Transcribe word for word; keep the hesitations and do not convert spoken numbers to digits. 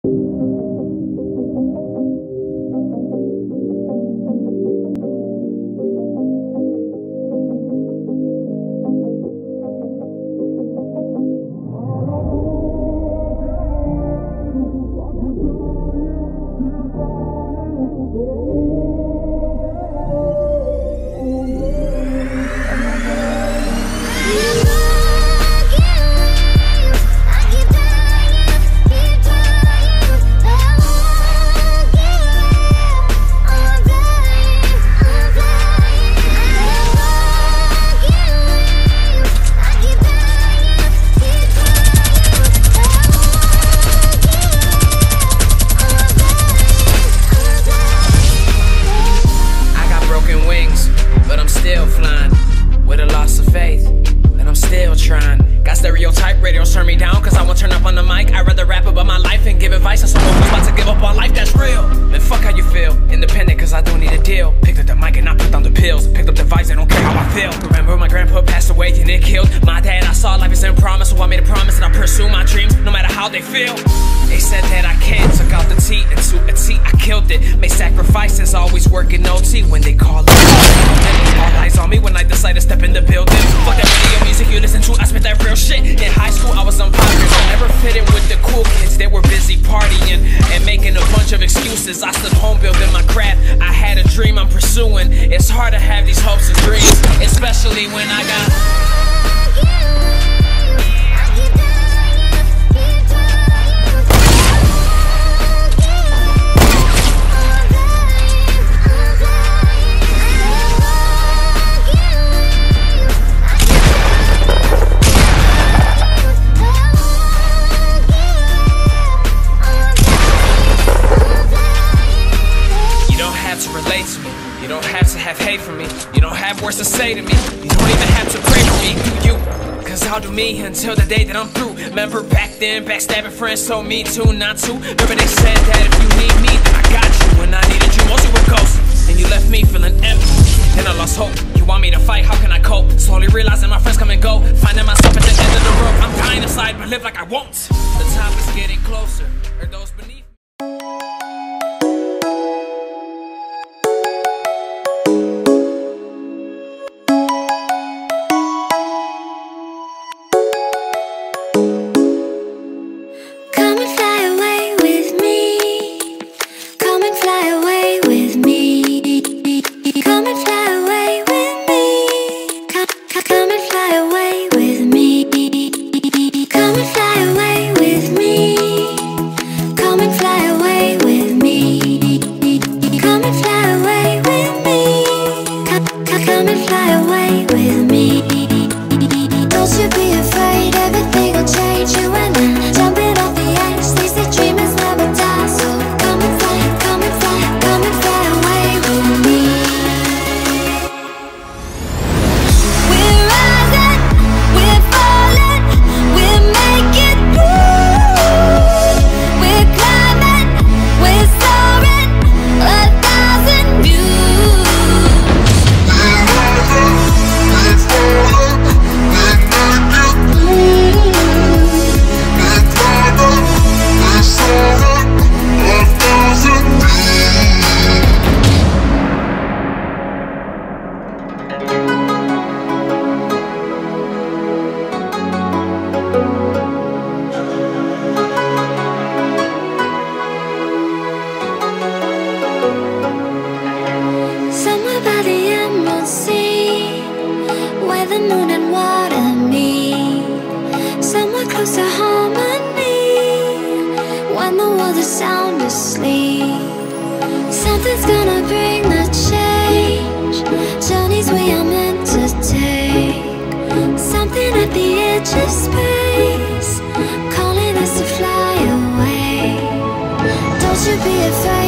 Until the day that I'm through. Remember back then, backstabbing friends told me to, not to. Remember they said that if you need me, then I got you. When I needed you, most you were ghosts, and you left me feeling empty. Then I lost hope. You want me to fight, how can I cope? Slowly realizing my friends come and go, finding myself at the end of the rope. I'm dying inside, but live like I won't. The time is getting closer, or those beneath. Be afraid.